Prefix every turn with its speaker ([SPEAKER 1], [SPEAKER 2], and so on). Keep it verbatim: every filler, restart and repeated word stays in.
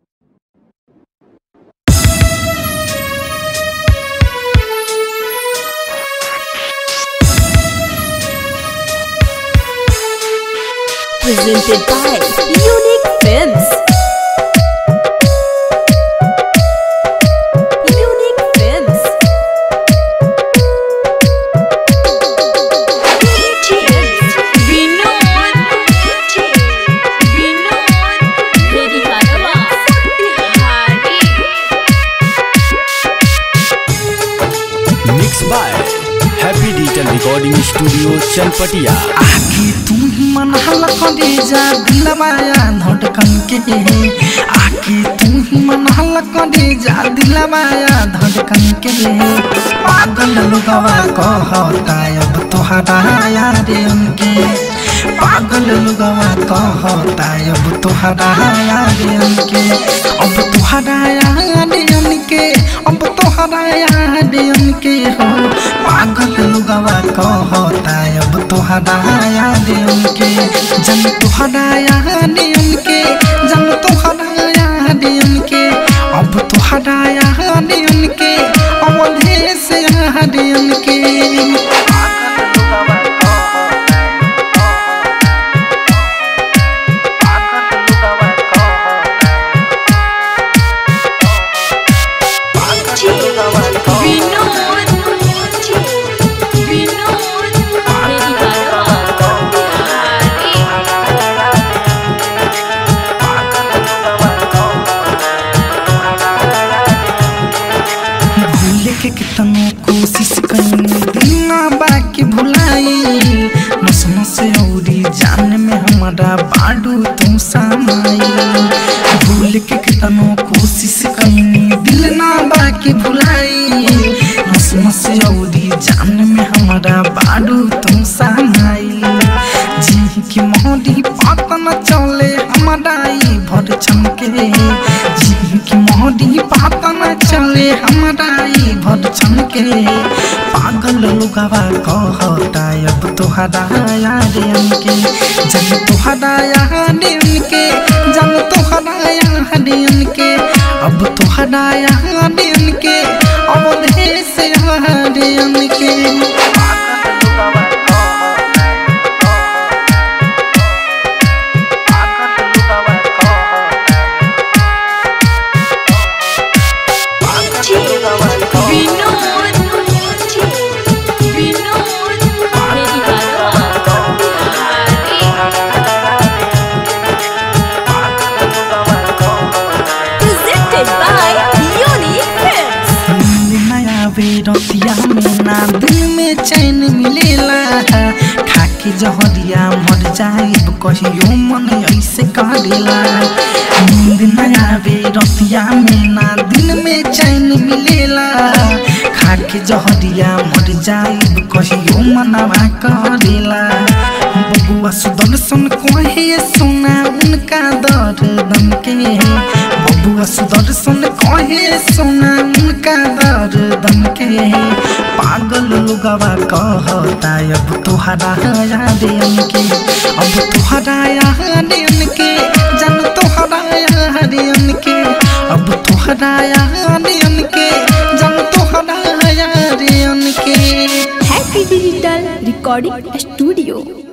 [SPEAKER 1] Presented by Unique Films. Unique Films. Vinod, Vinod, Meri Karwa, Hari.
[SPEAKER 2] Mixed by Happy Digital Recording Studio, Chanpatia.
[SPEAKER 3] आखी तुम मन हल्का दे जा दिलवाया धड़कन के आखी तुम मन हल्का दे जा दिलवाया धड़कन के पागल लुगावा कहता अब तोहरा याद उनके पागल लुगावा कहता अब तोहरा याद उनके अब तोहरा याद उनके अब तोहरा याद उनके हो पागल लुगावा कहता अब तोहरा याद उनके जन तोहरा याद उनके जन तोहरा याद उनके अब तोहरा याद उनके अवधे से याद उनके कितनो कोशिश कईनी दिना बाकी भुलाई नस नस औरी जान में हमारा बाडू तुम समाई भूल के कितनो कोशिश कईनी दिल ना बाकी भुलाई नस नस औरी जान में हमारा बाडू तुम समाई जी की मोदी पता न चले हमारा ई भर चमके जी की मोदी पता न चले हमारा ई भर चमके पागल लुगावा कहता अब तोहरा याद उनके जन तोहरा याद उनके जन तोहरा याद उनके अब तोहरा याद उनके अब देश याद उनके रतिया में ना दिल में चैन मिलेला खाके जहरिया मर जाइब कहियो मन ऐसे करेला नींद न आवे रतिया में ना दिल में चैन मिलेला खाके जहरिया मर जाइब कहियो मनवा करेला बबुआ सुदर्शन कहे सुना उनका दर्द के बबुआ सुदर्शन कहे सुना उनका दर्द के पागल लुगावा कहता अब तोहरा याद उनके अब तोहरा याद उनके जन तोहरा याद उनके अब तोहरा याद उनके जन तोहरा याद उनके
[SPEAKER 1] Happy Digital Recording Studio.